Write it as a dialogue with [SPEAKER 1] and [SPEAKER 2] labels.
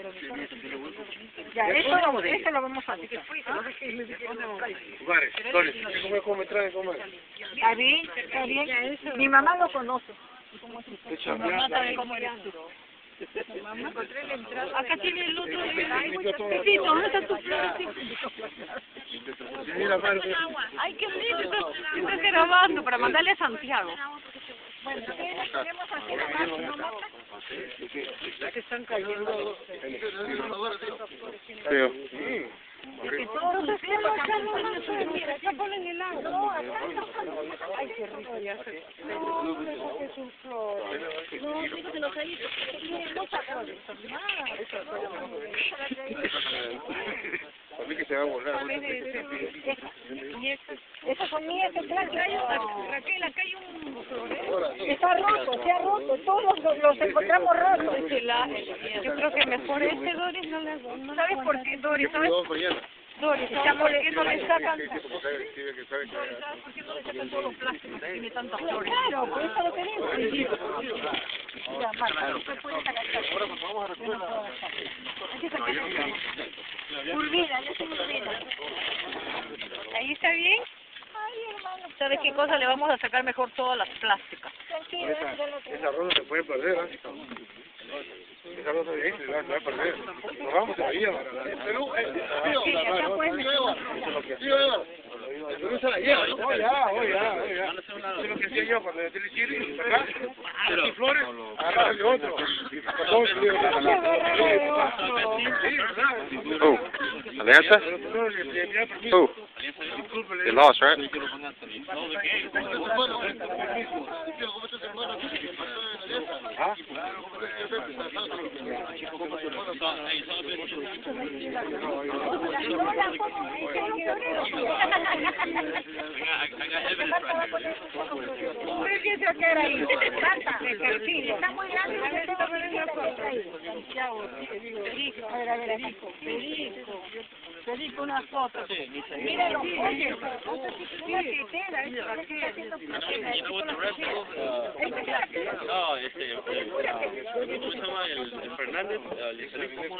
[SPEAKER 1] Ya, eso lo vamos a hacer.
[SPEAKER 2] Doris, ¿cómo traen?
[SPEAKER 1] Está bien, está bien. Mi mamá lo conoce. Mi mamá sabe cómo eres tú. Acá tiene el otro. Pepito, ¿dónde está tu plástico? Ay, qué lindo. Estás grabando para mandarle a Santiago. Bueno, queremos hacer la la que están cayendo.
[SPEAKER 2] Sí.
[SPEAKER 1] Que todos estemos acá ponen el agua. No, acá ay, qué rico. No, es un flor. No, digo que los hay, tienen muchas flores.
[SPEAKER 2] A mí que se va a volar.
[SPEAKER 1] Esas son mías,
[SPEAKER 3] Raquel, acá hay un florero.
[SPEAKER 1] Está roto, se ha roto, todos los encontramos rotos.
[SPEAKER 3] Yo creo que mejor Doris no le hago.
[SPEAKER 1] ¿Sabes por qué, Doris? ¿Sabes? Doris, ¿sabes por qué no le sacan? Doris, ¿sabes por qué no le sacan todos los plásticos que tiene tantas flores? Claro, por eso lo tenemos. Ya, Marta, usted puede sacar. Hay que sacar Urbina, yo soy Urbina.
[SPEAKER 3] Ahí está bien.
[SPEAKER 1] Ay, hermano.
[SPEAKER 3] ¿Sabes qué cosa? Le vamos a sacar mejor todas las plásticas.
[SPEAKER 1] Tranquilo,
[SPEAKER 2] esa ronda se puede perder, ¿eh? Esa ronda de gente se va a perder. Nos vamos a ir. Perú, el Perú se la lleva. Ya. Eso es lo que hacía yo cuando metí el chile, acá, y flores, agarrar de otro.
[SPEAKER 4] Oh, Alianza? Oh, they lost, right?
[SPEAKER 1] Está muy grande.
[SPEAKER 3] Federico, una foto.
[SPEAKER 1] Míralo, oye, una tetera,
[SPEAKER 5] No, ¿cómo se llama el Fernández?